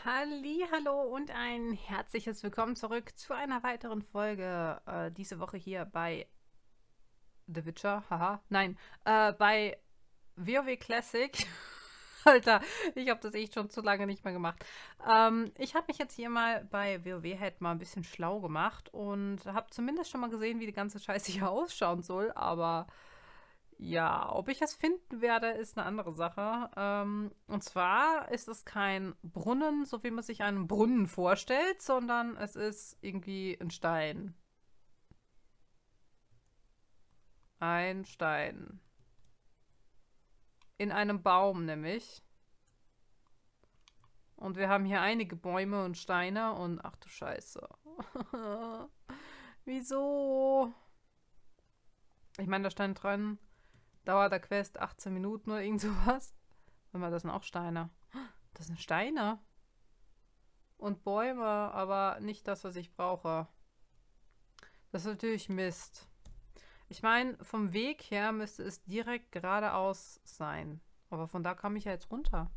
Hallo und ein herzliches Willkommen zurück zu einer weiteren Folge. Diese Woche hier bei The Witcher. Haha, nein, bei WoW Classic. Alter, ich habe das echt schon zu lange nicht mehr gemacht. Ich habe mich jetzt hier mal bei WoW halt mal ein bisschen schlau gemacht und habe zumindest schon mal gesehen, wie die ganze Scheiße hier ausschauen soll, aber ja, ob ich es finden werde, ist eine andere Sache. Und zwar ist es kein Brunnen, so wie man sich einen Brunnen vorstellt, sondern es ist irgendwie ein Stein. Ein Stein. In einem Baum nämlich. Und wir haben hier einige Bäume und Steine und ach du Scheiße. Wieso? Ich meine, da stand dran, Dauer der Quest 18 Minuten oder irgend sowas. Warte mal, das sind auch Steine. Das sind Steine. Und Bäume, aber nicht das, was ich brauche. Das ist natürlich Mist. Ich meine, vom Weg her müsste es direkt geradeaus sein. Aber von da kam ich ja jetzt runter.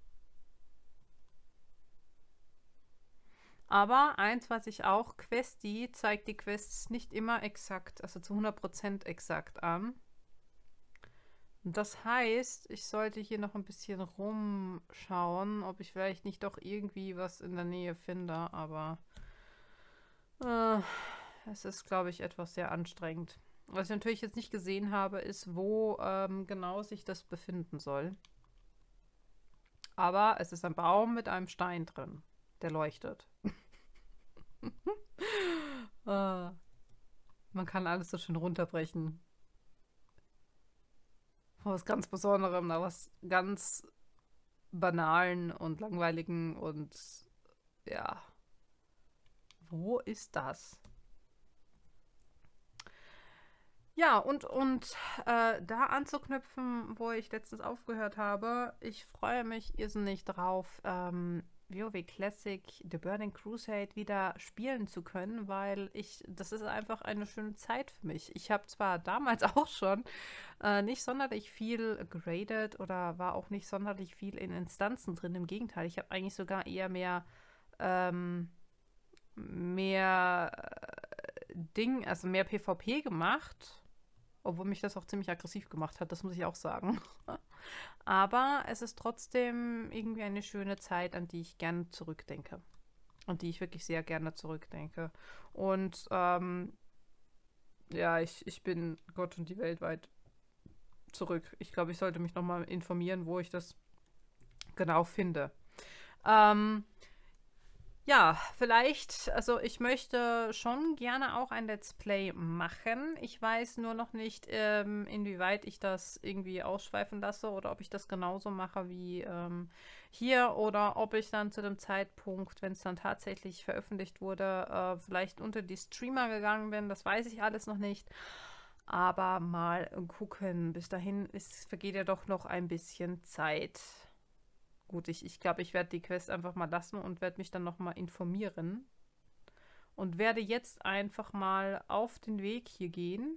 Aber eins, was ich auch, Questi zeigt die Quests nicht immer exakt, also zu 100% exakt an. Und das heißt, ich sollte hier noch ein bisschen rumschauen, ob ich vielleicht nicht doch irgendwie was in der Nähe finde, aber äh, es ist, glaube ich, etwas sehr anstrengend. Was ich natürlich jetzt nicht gesehen habe, ist, wo genau sich das befinden soll. Aber es ist ein Baum mit einem Stein drin, der leuchtet. Ah, man kann alles so schön runterbrechen. Von was ganz Besonderem, nach was ganz Banalen und Langweiligen und ja, wo ist das? Ja, da anzuknüpfen, wo ich letztens aufgehört habe, ich freue mich irrsinnig drauf, WoW Classic The Burning Crusade wieder spielen zu können, weil das ist einfach eine schöne Zeit für mich. Ich habe zwar damals auch schon nicht sonderlich viel geradet oder war auch nicht sonderlich viel in Instanzen drin, im Gegenteil, ich habe eigentlich sogar eher ähm, mehr also mehr PvP gemacht. Obwohl mich das auch ziemlich aggressiv gemacht hat, das muss ich auch sagen. Aber es ist trotzdem irgendwie eine schöne Zeit, an die ich gerne zurückdenke. An die ich wirklich sehr gerne zurückdenke. Und ja, ich bin Gott und die Welt weit zurück. Ich glaube, ich sollte mich nochmal informieren, wo ich das genau finde. Ähm, Ja, vielleicht, also ich möchte schon gerne auch ein Let's Play machen. Ich weiß nur noch nicht, inwieweit ich das irgendwie ausschweifen lasse oder ob ich das genauso mache wie hier oder ob ich dann zu dem Zeitpunkt, wenn es dann tatsächlich veröffentlicht wurde, vielleicht unter die Streamer gegangen bin. Das weiß ich alles noch nicht. Aber mal gucken. Bis dahin vergeht ja doch noch ein bisschen Zeit. Gut, ich glaube, ich werde die Quest einfach mal lassen und werde mich dann nochmal informieren. Und werde jetzt einfach mal auf den Weg hier gehen.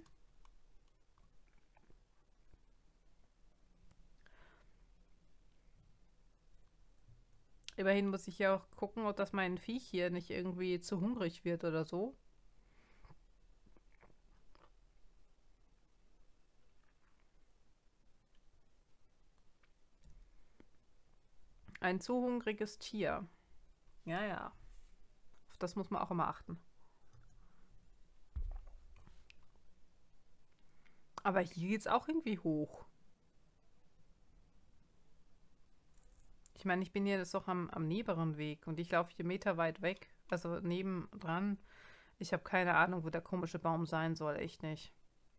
Immerhin muss ich ja auch gucken, ob das mein Viech hier nicht irgendwie zu hungrig wird oder so. Ein zu hungriges Tier. Ja, ja. Auf das muss man auch immer achten. Aber hier geht es auch irgendwie hoch. Ich meine, ich bin hier jetzt doch am neberen Weg und ich laufe hier meterweit weg. Also nebendran. Ich habe keine Ahnung, wo der komische Baum sein soll. Echt nicht.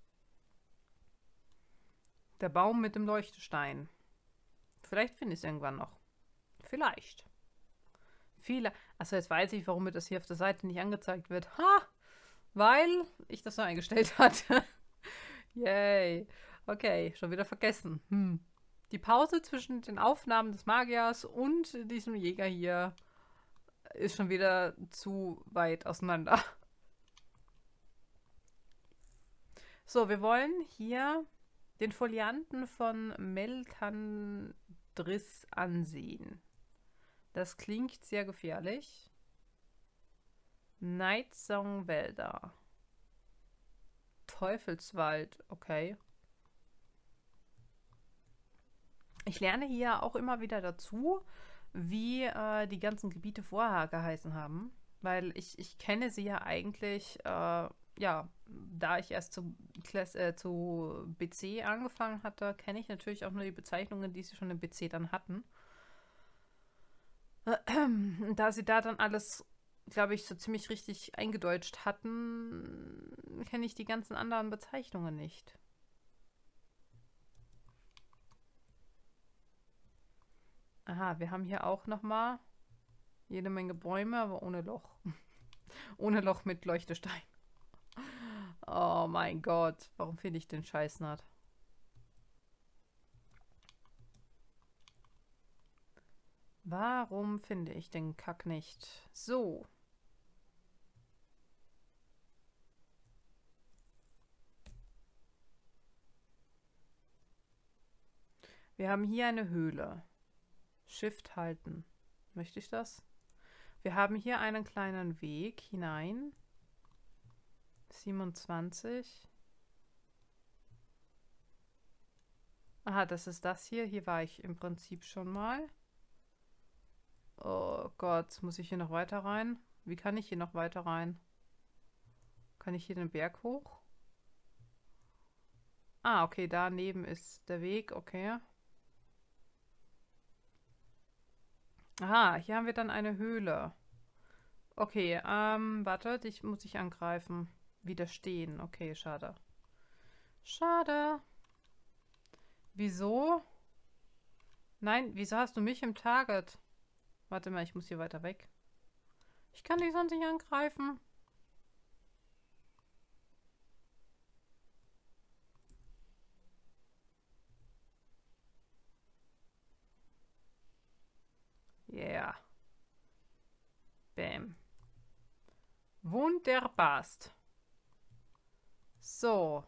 Der Baum mit dem Leuchtestein. Vielleicht finde ich es irgendwann noch. Vielleicht. Viele. Achso, jetzt weiß ich, warum mir das hier auf der Seite nicht angezeigt wird. Ha! Weil ich das so eingestellt hatte. Yay. Okay, schon wieder vergessen. Die Pause zwischen den Aufnahmen des Magiers und diesem Jäger hier ist schon wieder zu weit auseinander. So, wir wollen hier den Folianten von Melkandris ansehen. Das klingt sehr gefährlich. Nightsong-Wälder. Teufelswald, okay. Ich lerne hier auch immer wieder dazu, wie die ganzen Gebiete vorher geheißen haben. Weil ich kenne sie ja eigentlich, ja, da ich erst zu BC angefangen hatte, kenne ich natürlich auch nur die Bezeichnungen, die sie schon im BC dann hatten. Da sie da dann alles, glaube ich, so ziemlich richtig eingedeutscht hatten, kenne ich die ganzen anderen Bezeichnungen nicht. Aha, wir haben hier auch nochmal jede Menge Bäume, aber ohne Loch. Ohne Loch mit Leuchtestein. Oh mein Gott, warum finde ich den Scheiß nicht? Warum finde ich den Kack nicht? So. Wir haben hier eine Höhle. Shift halten. Möchte ich das? Wir haben hier einen kleinen Weg hinein. 27. Aha, das ist das hier. Hier war ich im Prinzip schon mal. Oh Gott, muss ich hier noch weiter rein? Wie kann ich hier noch weiter rein? Kann ich hier den Berg hoch? Ah, okay, daneben ist der Weg, okay. Aha, hier haben wir dann eine Höhle. Okay, warte, dich muss ich angreifen. Widerstehen, okay, schade. Schade. Wieso? Nein, wieso hast du mich im Target? Warte mal, ich muss hier weiter weg. Ich kann dich sonst nicht angreifen. Yeah. Bam. Wunderbarst. So.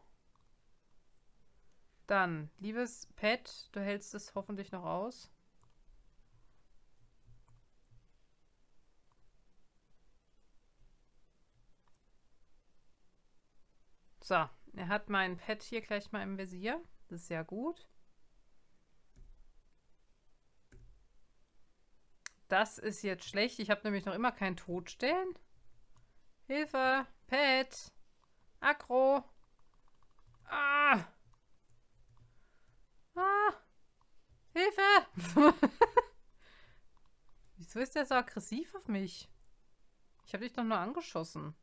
Dann, liebes Pet, du hältst es hoffentlich noch aus. So, er hat mein Pet hier gleich mal im Visier. Das ist ja gut. Das ist jetzt schlecht. Ich habe nämlich noch immer keinen Todstellen. Hilfe! Pet! Aggro! Ah! Ah! Hilfe! Wieso ist der so aggressiv auf mich? Ich habe dich doch nur angeschossen.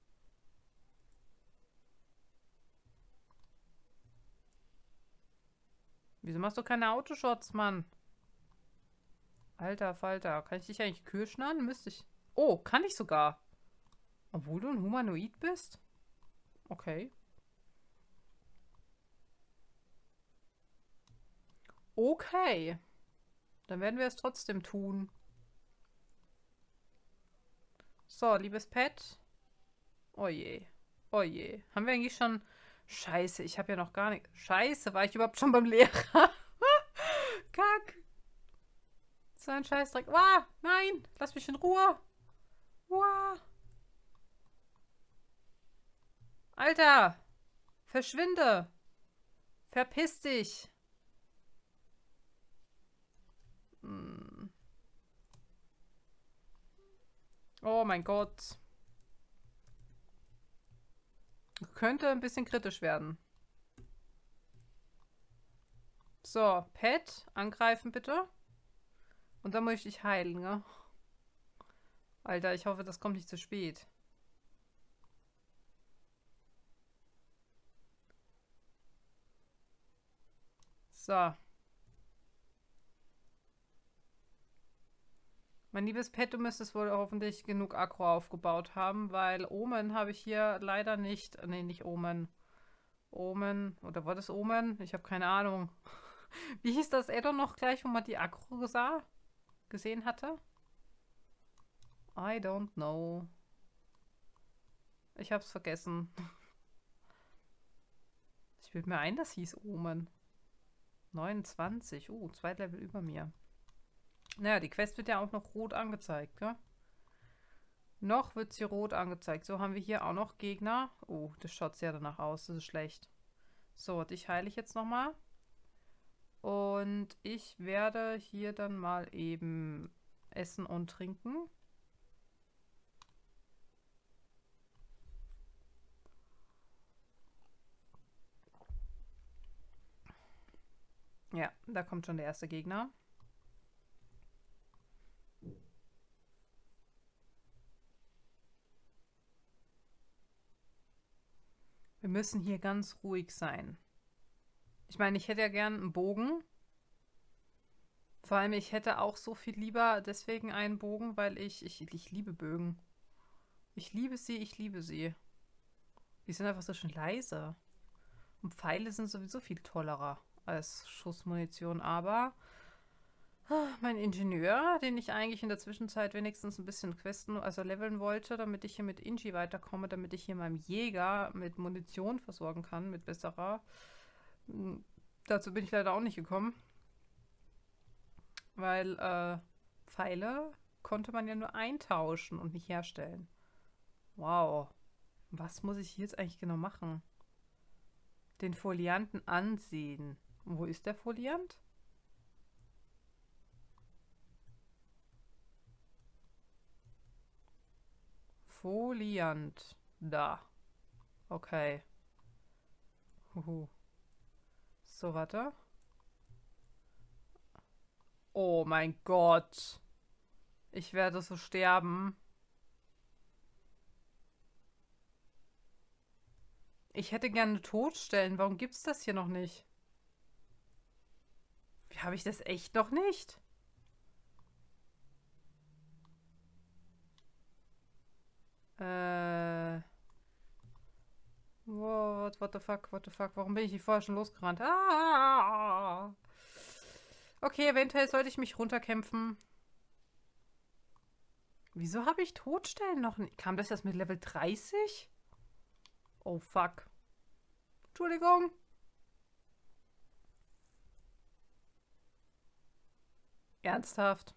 Wieso machst du keine Autoshots, Mann? Alter Falter, kann ich dich eigentlich Kühe schnallen? Müsste ich. Oh, kann ich sogar. Obwohl du ein Humanoid bist? Okay. Okay. Dann werden wir es trotzdem tun. So, liebes Pet. Oh je. Oh je. Haben wir eigentlich schon... Scheiße, ich habe ja noch gar nicht... Scheiße, war ich überhaupt schon beim Lehrer? Kack. So ein Scheißdreck. Wah, nein, lass mich in Ruhe. Wah. Alter, verschwinde. Verpiss dich. Hm. Oh mein Gott. Könnte ein bisschen kritisch werden. So, Pet, angreifen bitte. Und dann muss ich dich heilen, ne? Alter, ich hoffe, das kommt nicht zu spät. So. Mein liebes Pet, du müsstest wohl hoffentlich genug Aggro aufgebaut haben, weil Omen habe ich hier leider nicht. Nee, nicht Omen. Omen. Oder war das Omen? Ich habe keine Ahnung. Wie hieß das Addon noch gleich, wo man die Aggro gesehen hatte? I don't know. Ich hab's vergessen. Ich bilde mir ein, das hieß Omen. 29. 2 Level über mir. Naja, die Quest wird ja auch noch rot angezeigt, gell? Noch wird sie rot angezeigt. So, haben wir hier auch noch Gegner. Oh, das schaut sehr danach aus. Das ist schlecht. So, dich heile ich jetzt nochmal. Und ich werde hier dann mal eben essen und trinken. Ja, da kommt schon der erste Gegner. Wir müssen hier ganz ruhig sein. Ich meine, ich hätte ja gern einen Bogen. Vor allem, ich hätte auch so viel lieber deswegen einen Bogen, weil ich liebe Bögen. Ich liebe sie, ich liebe sie. Die sind einfach so schön leise. Und Pfeile sind sowieso viel tollerer als Schussmunition. Aber mein Ingenieur, den ich eigentlich in der Zwischenzeit wenigstens ein bisschen questen, also leveln wollte, damit ich hier mit Inji weiterkomme, damit ich hier meinem Jäger mit Munition versorgen kann, mit besserer. Dazu bin ich leider auch nicht gekommen. Weil Pfeile konnte man ja nur eintauschen und nicht herstellen. Wow. Was muss ich hier jetzt eigentlich genau machen? Den Folianten ansehen. Wo ist der Foliant? Foliant. Da. Okay. Huhu. So, warte. Oh mein Gott. Ich werde so sterben. Ich hätte gerne Todstellen. Warum gibt's das hier noch nicht? Wie habe ich das echt noch nicht? What the fuck, what the fuck? Warum bin ich hier vorher schon losgerannt? Ah! Okay, eventuell sollte ich mich runterkämpfen. Wieso habe ich Todstellen noch nicht? Kam das erst mit Level 30? Oh, fuck. Entschuldigung. Ernsthaft?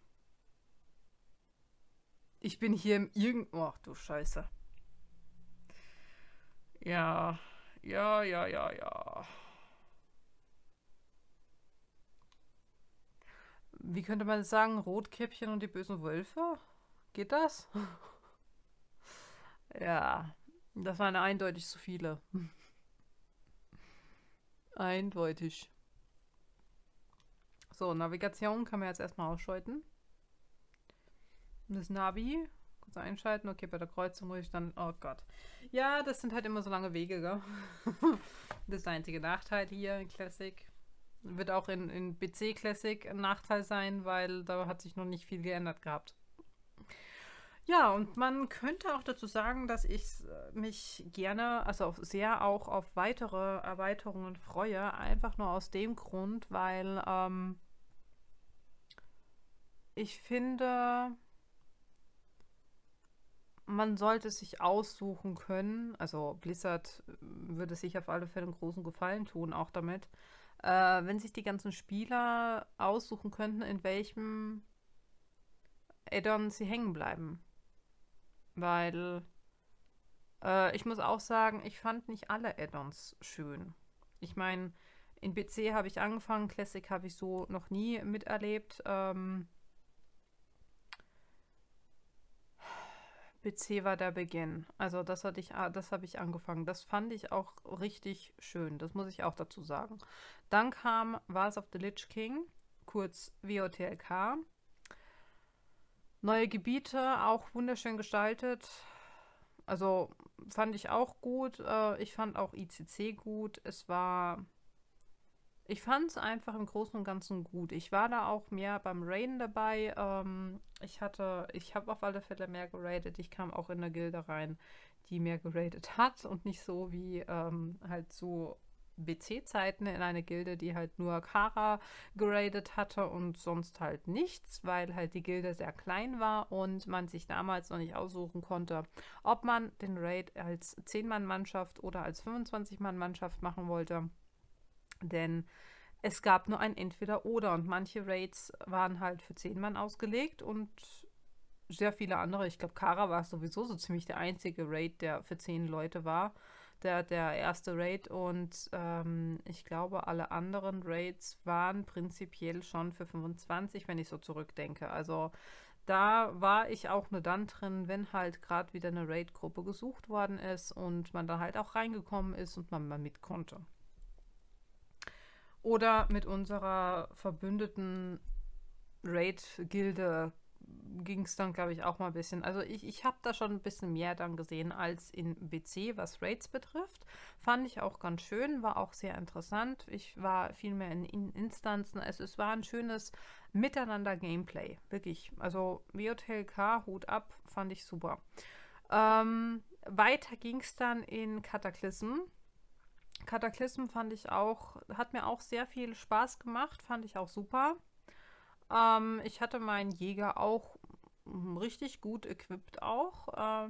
Ich bin hier im Ach du Scheiße. Ja. Ja. Wie könnte man das sagen? Rotkäppchen und die bösen Wölfe? Geht das? Ja. Das waren eindeutig zu viele. Eindeutig. So, Navigation kann man jetzt erstmal ausschalten. Das Navi. Kurz einschalten. Okay, bei der Kreuzung muss ich dann. Oh Gott. Ja, das sind halt immer so lange Wege, gell? Das ist der einzige Nachteil hier in Classic. Wird auch in BC Classic ein Nachteil sein, weil da hat sich noch nicht viel geändert gehabt. Ja, und man könnte auch dazu sagen, dass ich mich gerne, also sehr auch auf weitere Erweiterungen freue. Einfach nur aus dem Grund, weil ich finde, man sollte es sich aussuchen können. Also Blizzard würde sich auf alle Fälle einen großen Gefallen tun, auch damit. Wenn sich die ganzen Spieler aussuchen könnten, in welchem Add-on sie hängen bleiben. Weil ich muss auch sagen, ich fand nicht alle Add-ons schön. Ich meine, in BC habe ich angefangen, Classic habe ich so noch nie miterlebt. BC war der Beginn. Also das habe ich angefangen. Das fand ich auch richtig schön. Das muss ich auch dazu sagen. Dann kam Wars of the Lich King, kurz WOTLK. Neue Gebiete, auch wunderschön gestaltet. Also fand ich auch gut. Ich fand auch ICC gut. Ich fand es einfach im Großen und Ganzen gut. Ich war da auch mehr beim Raiden dabei. Ich habe auf alle Fälle mehr geradet. Ich kam auch in eine Gilde rein, die mehr geradet hat und nicht so wie halt so BC-Zeiten in eine Gilde, die halt nur Kara geradet hatte und sonst halt nichts, weil halt die Gilde sehr klein war und man sich damals noch nicht aussuchen konnte, ob man den Raid als 10-Mann-Mannschaft oder als 25-Mann-Mannschaft machen wollte. Denn es gab nur ein Entweder-Oder und manche Raids waren halt für 10 Mann ausgelegt und sehr viele andere. Ich glaube, Kara war sowieso so ziemlich der einzige Raid, der für 10 Leute war. Der erste Raid und ich glaube, alle anderen Raids waren prinzipiell schon für 25, wenn ich so zurückdenke. Also da war ich auch nur dann drin, wenn halt gerade wieder eine Raid-Gruppe gesucht worden ist und man da halt auch reingekommen ist und man mal mit konnte. Oder mit unserer verbündeten Raid-Gilde ging es dann, glaube ich, auch mal ein bisschen. Also ich habe da schon ein bisschen mehr dann gesehen als in BC, was Raids betrifft. Fand ich auch ganz schön, war auch sehr interessant. Ich war viel mehr in Instanzen. Es war ein schönes Miteinander-Gameplay, wirklich. Also WOTLK, Hut ab, fand ich super. Weiter ging es dann in Cataclysm. Cataclysm fand ich auch, hat mir auch sehr viel Spaß gemacht, fand ich auch super. Ich hatte meinen Jäger auch richtig gut equipped auch.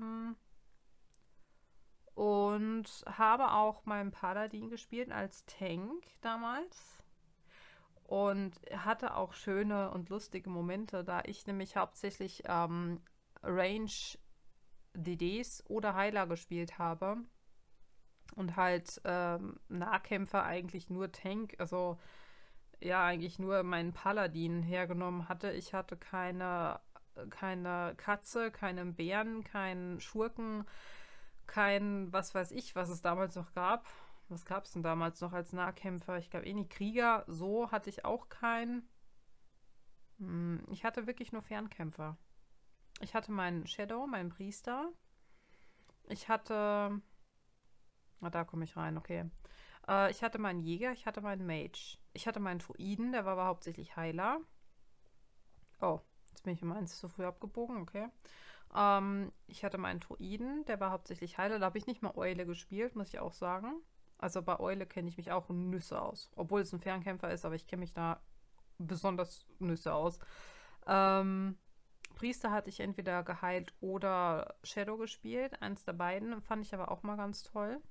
Und habe auch meinen Paladin gespielt als Tank damals. Und hatte auch schöne und lustige Momente, da ich nämlich hauptsächlich Range DDs oder Heiler gespielt habe. Und halt Nahkämpfer eigentlich nur Tank, also ja, eigentlich nur meinen Paladin hergenommen hatte. Ich hatte keine Katze, keinen Bären, keinen Schurken, kein, was weiß ich, was es damals noch gab. Was gab es denn damals noch als Nahkämpfer? Ich glaube, nicht Krieger. So hatte ich auch keinen. Ich hatte wirklich nur Fernkämpfer. Ich hatte meinen Shadow, meinen Priester. Ich hatte... Ah, da komme ich rein, okay. Ich hatte meinen Jäger, ich hatte meinen Mage. Ich hatte meinen Druiden, der war aber hauptsächlich Heiler. Oh, jetzt bin ich um eins zu früh abgebogen, okay. Ich hatte meinen Druiden, der war hauptsächlich Heiler. Da habe ich nicht mal Eule gespielt, muss ich auch sagen. Also bei Eule kenne ich mich auch Nüsse aus. Obwohl es ein Fernkämpfer ist, aber ich kenne mich da besonders Nüsse aus. Priester hatte ich entweder geheilt oder Shadow gespielt. Eins der beiden fand ich aber auch mal ganz toll.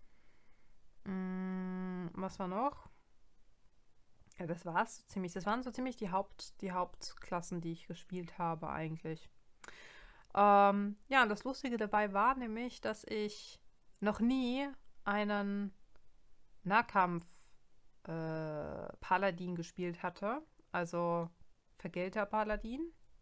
Was war noch? Ja, das war's so ziemlich. Das waren so ziemlich die Hauptklassen, die ich gespielt habe eigentlich. Ja, und das Lustige dabei war nämlich, dass ich noch nie einen Nahkampf-Paladin gespielt hatte. Also vergelter Paladin.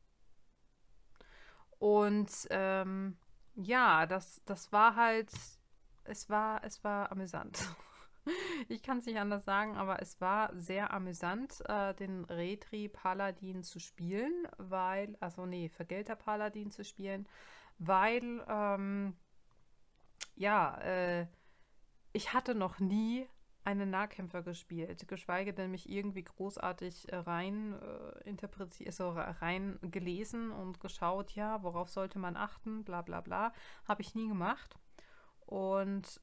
Und ja, das war halt, es war amüsant. Ich kann es nicht anders sagen, aber es war sehr amüsant, den Retri-Paladin zu spielen, weil, also nee, Vergelter-Paladin zu spielen, weil, ja, ich hatte noch nie einen Nahkämpfer gespielt, geschweige denn mich irgendwie großartig rein interpretiert, so rein gelesen und geschaut, ja, worauf sollte man achten, bla bla bla, habe ich nie gemacht. Und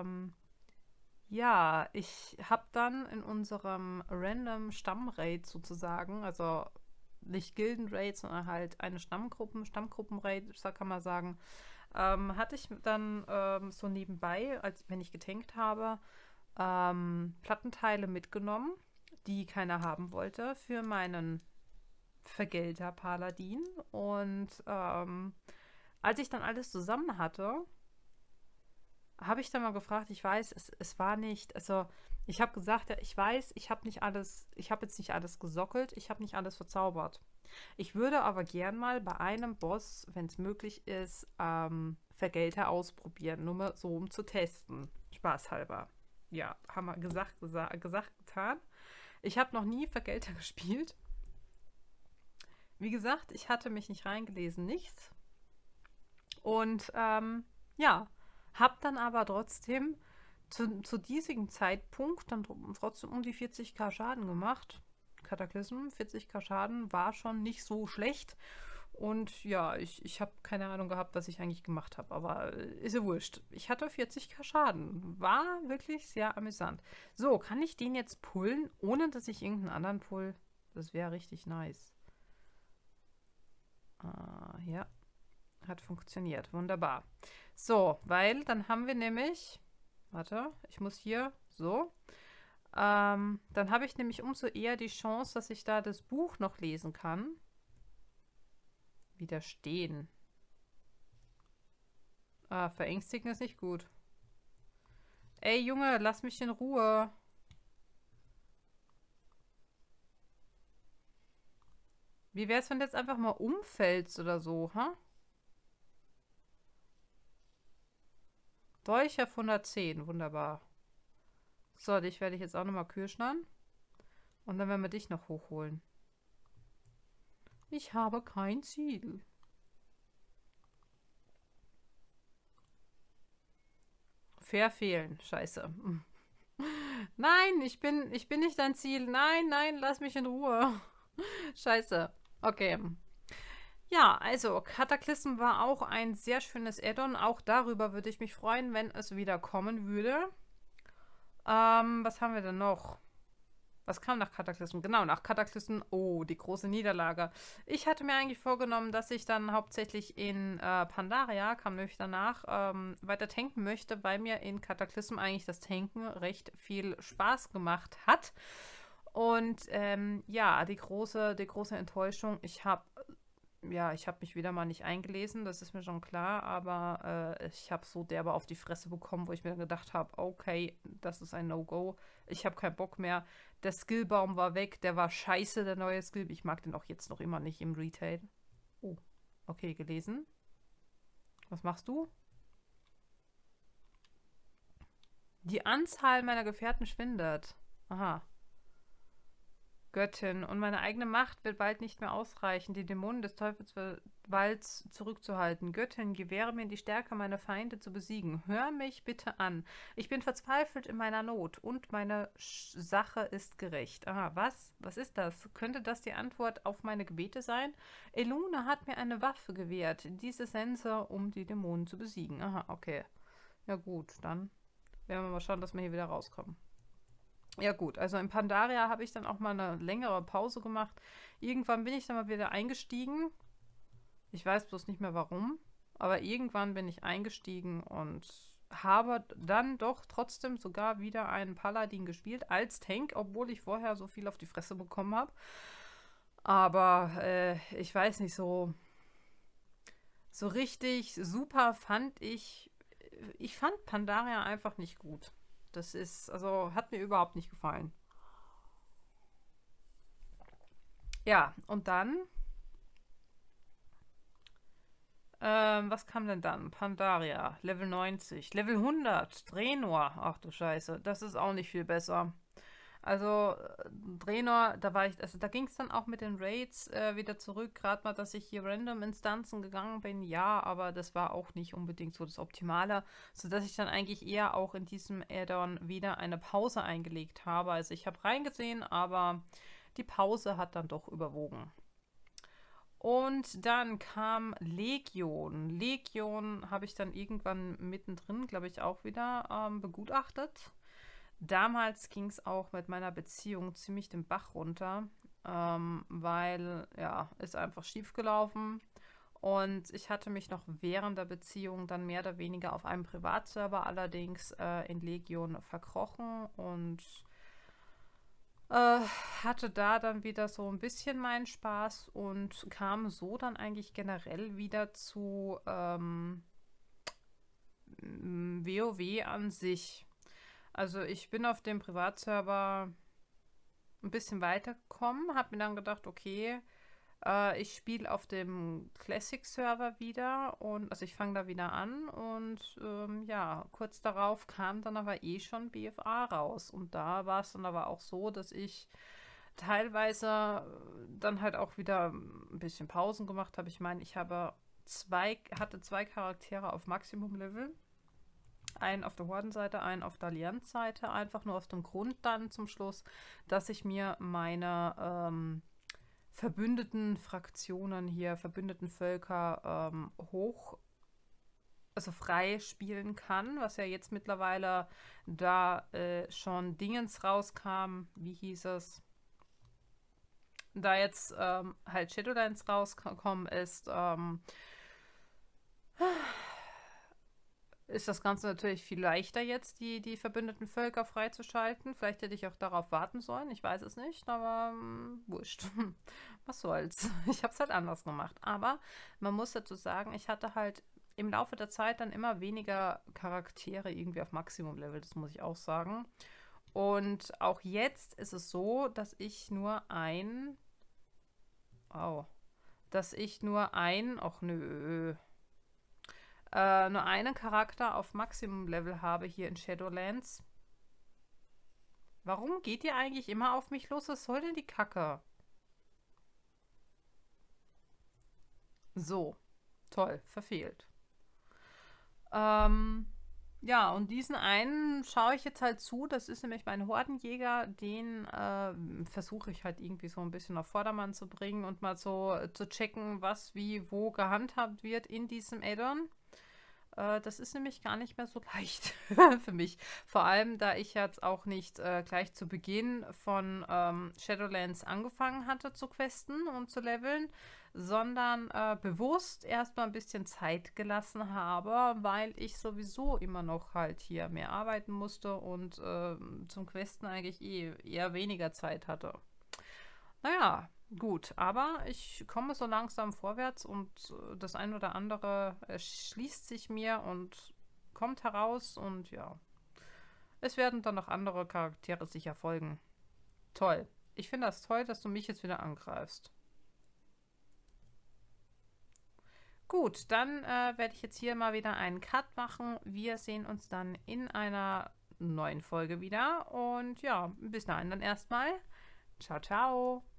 ja, ich habe dann in unserem random Stammraid sozusagen, also nicht Gildenraid, sondern halt eine Stammgruppenraid, so kann man sagen, hatte ich dann so nebenbei, als wenn ich getankt habe, Plattenteile mitgenommen, die keiner haben wollte, für meinen Vergelter-Paladin. Und als ich dann alles zusammen hatte, habe ich dann mal gefragt, ich weiß, es war nicht, also ich habe gesagt, ja, ich weiß, ich habe jetzt nicht alles gesockelt, ich habe nicht alles verzaubert. Ich würde aber gern mal bei einem Boss, wenn es möglich ist, Vergelter ausprobieren, nur mal so, um zu testen. Spaßhalber. Ja, haben wir gesagt, getan. Ich habe noch nie Vergelter gespielt. Wie gesagt, ich hatte mich nicht reingelesen, nichts. Und ja, habe dann aber trotzdem zu diesem Zeitpunkt dann trotzdem um die 40k Schaden gemacht. Cataclysm, 40k Schaden war schon nicht so schlecht. Und ja, ich habe keine Ahnung gehabt, was ich eigentlich gemacht habe, aber ist ja wurscht. Ich hatte 40k Schaden. War wirklich sehr amüsant. So, kann ich den jetzt pullen, ohne dass ich irgendeinen anderen pull? Das wäre richtig nice. Ja, hat funktioniert. Wunderbar. So, weil dann haben wir nämlich, warte, ich muss hier so, Dann habe ich nämlich umso eher die Chance, dass ich da das Buch noch lesen kann. Widerstehen. Verängstigen ist nicht gut. Ey, Junge, lass mich in Ruhe. Wie wär's, wenn du jetzt einfach mal umfällst oder so, ha? Dolch auf 110, wunderbar. So, dich werde ich jetzt auch nochmal kürschnern. Und dann werden wir dich noch hochholen. Ich habe kein Ziel. Verfehlen. Scheiße. Nein, ich bin nicht dein Ziel. Nein, nein, lass mich in Ruhe. Scheiße. Okay. Ja, also Cataclysm war auch ein sehr schönes Add-on. Auch darüber würde ich mich freuen, wenn es wieder kommen würde. Was haben wir denn noch? Was kam nach Cataclysm? Genau, nach Cataclysm. Oh, die große Niederlage. Ich hatte mir eigentlich vorgenommen, dass ich dann hauptsächlich in Pandaria, kam nämlich danach, weiter tanken möchte, weil mir in Cataclysm eigentlich das Tanken recht viel Spaß gemacht hat. Und ja, die große Enttäuschung, ich habe mich wieder mal nicht eingelesen, das ist mir schon klar, aber ich habe so derbe auf die Fresse bekommen, wo ich mir dann gedacht habe, okay, das ist ein No-Go. Ich habe keinen Bock mehr. Der Skillbaum war weg, der war scheiße, der neue Skill. Ich mag den auch jetzt noch immer nicht im Retail. Oh, okay, gelesen. Was machst du? Die Anzahl meiner Gefährten schwindet. Aha. Göttin, und meine eigene Macht wird bald nicht mehr ausreichen, die Dämonen des Teufelswalds zurückzuhalten. Göttin, gewähre mir die Stärke, meine Feinde zu besiegen. Hör mich bitte an. Ich bin verzweifelt in meiner Not und meine Sache ist gerecht. Aha, was? Was ist das? Könnte das die Antwort auf meine Gebete sein? Eluna hat mir eine Waffe gewährt, diese Sense, um die Dämonen zu besiegen. Aha, okay. Ja gut, dann werden wir mal schauen, dass wir hier wieder rauskommen. Ja gut, also in Pandaria habe ich dann auch mal eine längere Pause gemacht. Irgendwann bin ich dann mal wieder eingestiegen. Ich weiß bloß nicht mehr warum, aber irgendwann bin ich eingestiegen und habe dann doch trotzdem sogar wieder einen Paladin gespielt als Tank, obwohl ich vorher so viel auf die Fresse bekommen habe. Aber ich weiß nicht, so richtig super fand ich fand Pandaria einfach nicht gut. Das ist, also hat mir überhaupt nicht gefallen. Ja, und dann, was kam denn dann? Pandaria, Level 90, Level 100, Draenor. Ach du Scheiße, das ist auch nicht viel besser. Also Draenor, da war ich, also da ging es dann auch mit den Raids wieder zurück. Gerade mal, dass ich hier random Instanzen gegangen bin, ja, aber das war auch nicht unbedingt so das Optimale, sodass ich dann eigentlich eher auch in diesem Add-on wieder eine Pause eingelegt habe. Also ich habe reingesehen, aber die Pause hat dann doch überwogen. Und dann kam Legion. Legion habe ich dann irgendwann mittendrin, glaube ich, auch wieder begutachtet. Damals ging es auch mit meiner Beziehung ziemlich den Bach runter, weil, ja, ist einfach schief gelaufen. Und ich hatte mich noch während der Beziehung dann mehr oder weniger auf einem Privatserver allerdings in Legion verkrochen und hatte da dann wieder so ein bisschen meinen Spaß und kam so dann eigentlich generell wieder zu WoW an sich. Also ich bin auf dem Privatserver ein bisschen weitergekommen, habe mir dann gedacht, okay, ich spiele auf dem Classic-Server wieder und also ich fange da wieder an und ja, kurz darauf kam dann aber schon BFA raus und da war es dann aber auch so, dass ich teilweise dann halt auch wieder ein bisschen Pausen gemacht habe. Ich meine, ich hatte zwei Charaktere auf Maximum-Level. Einen auf der Hordenseite, einen auf der Allianzseite, einfach nur aus dem Grund dann zum Schluss, dass ich mir meine verbündeten Fraktionen hier, verbündeten Völker also frei spielen kann, was ja jetzt mittlerweile da schon Dingens rauskam, wie hieß es, da jetzt halt Shadowlands rausgekommen ist, ist das Ganze natürlich viel leichter jetzt, die verbündeten Völker freizuschalten. Vielleicht hätte ich auch darauf warten sollen, ich weiß es nicht, aber wurscht. Was soll's. Ich habe es halt anders gemacht. Aber man muss dazu sagen, ich hatte halt im Laufe der Zeit dann immer weniger Charaktere irgendwie auf Maximum-Level, das muss ich auch sagen. Und auch jetzt ist es so, dass ich nur ein... Oh. Ach nö. Nur einen Charakter auf Maximum-Level habe hier in Shadowlands. Warum geht ihr eigentlich immer auf mich los? Was soll denn die Kacke? So. Toll. Verfehlt. Ja, und diesen einen schaue ich jetzt halt zu. Das ist nämlich mein Hordenjäger. Den versuche ich halt irgendwie so ein bisschen auf Vordermann zu bringen und mal so zu checken, was wie wo gehandhabt wird in diesem Addon. Das ist nämlich gar nicht mehr so leicht für mich. Vor allem, da ich jetzt auch nicht gleich zu Beginn von Shadowlands angefangen hatte zu questen und zu leveln, sondern bewusst erstmal ein bisschen Zeit gelassen habe, weil ich sowieso immer noch halt hier mehr arbeiten musste und zum Questen eigentlich eher weniger Zeit hatte. Naja, gut, aber ich komme so langsam vorwärts und das ein oder andere erschließt sich mir und kommt heraus und ja, es werden dann noch andere Charaktere sicher folgen. Toll. Ich finde das toll, dass du mich jetzt wieder angreifst. Gut, dann werde ich jetzt hier mal wieder einen Cut machen. Wir sehen uns dann in einer neuen Folge wieder und ja, bis dahin dann erstmal. Ciao, ciao.